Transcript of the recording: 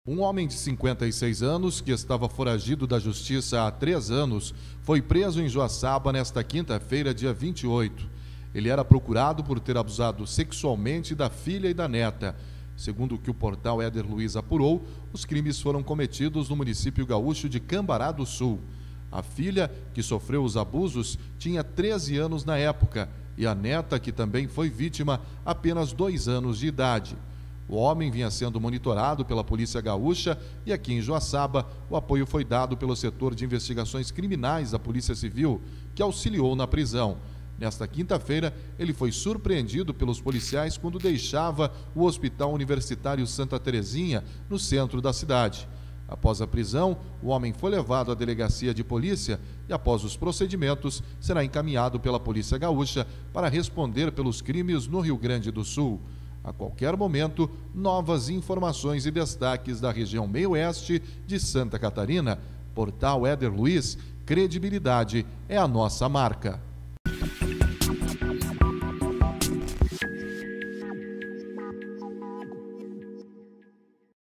Um homem de 56 anos, que estava foragido da justiça há 3 anos, foi preso em Joaçaba nesta quinta-feira, dia 28. Ele era procurado por ter abusado sexualmente da filha e da neta. Segundo o que o portal Éder Luiz apurou, os crimes foram cometidos no município gaúcho de Cambará do Sul. A filha, que sofreu os abusos, tinha 13 anos na época e a neta, que também foi vítima, apenas 2 anos de idade. O homem vinha sendo monitorado pela Polícia Gaúcha e aqui em Joaçaba o apoio foi dado pelo setor de investigações criminais da Polícia Civil, que auxiliou na prisão. Nesta quinta-feira, ele foi surpreendido pelos policiais quando deixava o Hospital Universitário Santa Terezinha, no centro da cidade. Após a prisão, o homem foi levado à delegacia de polícia e, após os procedimentos, será encaminhado pela Polícia Gaúcha para responder pelos crimes no Rio Grande do Sul. A qualquer momento, novas informações e destaques da região meio-oeste de Santa Catarina. Portal Éder Luiz, credibilidade é a nossa marca.